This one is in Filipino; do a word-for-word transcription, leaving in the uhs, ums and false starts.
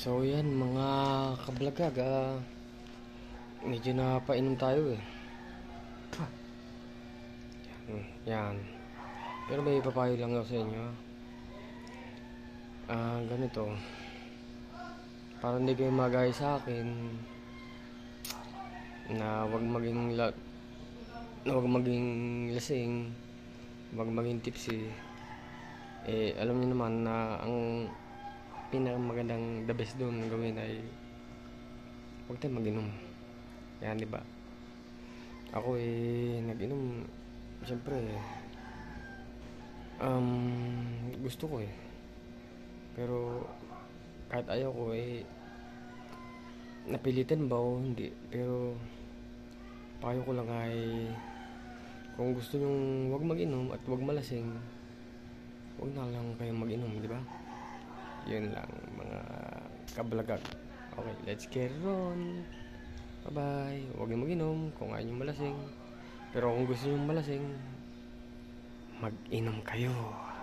So yan mga kablagag, ah, medyo napainom tayo eh. Hmm, yan. Pero may papayo lang ako sa inyo. Ah, ganito. Para hindi kayo magaya sa akin na wag maging la na wag maging lasing, wag maging tipsy. Eh, alam niyo naman na ang pinakamagandang the best doon gawin ay huwag tayong mag-inom. Yan, di ba? Ako eh, nag-inom, siyempre, um, gusto ko eh. Pero, kahit ayaw ko eh, napilitan ba o hindi? Pero, payo ko lang ay, kung gusto nyong wag mag-inom at wag malasing, wag na lang kayong mag-inom, di ba? Yun lang, mga kablagag. Okay, let's get it on. Bye-bye. Huwag yung mag-inom kung ayaw nyo malasing. Pero kung gusto nyo malasing, mag-inom kayo.